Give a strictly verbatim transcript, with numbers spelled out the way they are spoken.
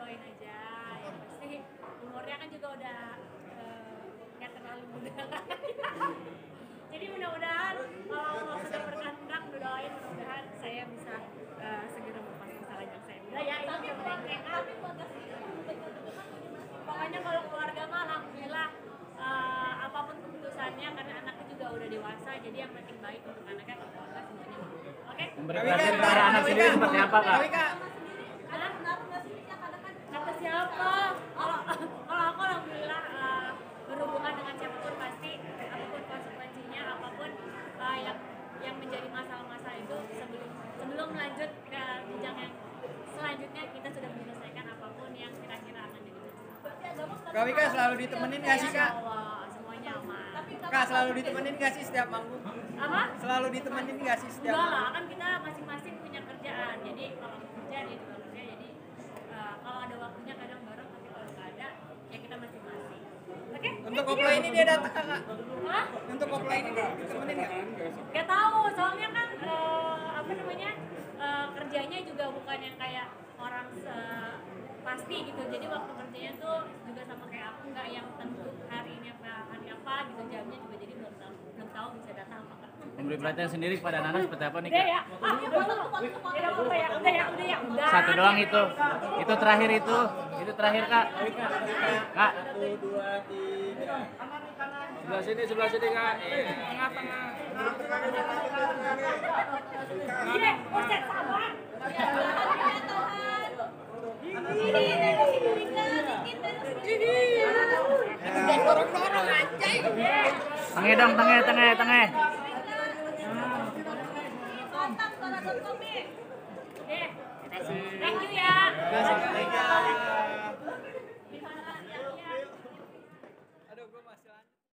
doain aja. Yang pasti umurnya kan juga udah nggak uh, terlalu muda kan. Jadi mudah-mudahan kalau Allah sudah berkehendak, doain mudah-mudahan saya bisa uh, segera melepas masa lajang saya. Udah ya, itu yang penting. Pokoknya kalau keluarga mah alhamdulillah uh, apapun keputusannya karena anaknya juga udah dewasa, jadi yang penting baik untuk anaknya, kalau keluarga semuanya. Oke? Memberikan kepada anak sendiri seperti apa, Kak? Kata siapa? Kalau kalau aku alhamdulillah uh, berhubungan dengan siapapun pasti apapun konsekuensinya, apapun uh, yang yang menjadi masalah-masalah itu sebelum sebelum lanjut ke jenjang yang selanjutnya kita sudah menyelesaikan apapun yang kira-kira akan jadi masalah. Kak Wika selalu ditemenin nggak sih, Kak? Allah, semuanya aman. Kak selalu ditemenin nggak sih setiap manggung? Apa? Selalu ditemenin nggak sih setiap Enggak manggung? lah, kan kita masing-masing punya kerjaan. Jadi kalau kerja dia juga kerja. Jadi uh, kalau ada waktunya kadang bareng, tapi kalau nggak ada ya kita masing-masing. Oke? Okay? Untuk koplo ini dia datang, Kak? Hah? Untuk koplo ini dia ditemenin nggak? Gak tahu, soalnya kan uh, apa namanya uh, kerjanya juga bukan yang kayak orang uh, pasti gitu. Jadi waktu kerjanya tuh juga sama kayak aku, nggak yang tentu hari ini apa hari apa gitu, jamnya juga jadi belum tahu belum tahu bisa datang apa enggak. Memberi perhatian sendiri kepada Nana seperti apa nih, Udah Kak? ya, ah ya udah udah ya udah ya udah ya udah. Satu doang itu, itu terakhir itu, itu terakhir, Kak. Kak. Satu, dua, tiga. Sebelah sini, sebelah sini, Kak. Tengah-tengah. Iya, Ustaz sabar. Tengah dong, tengah, tengah, tengah. Thank you ya.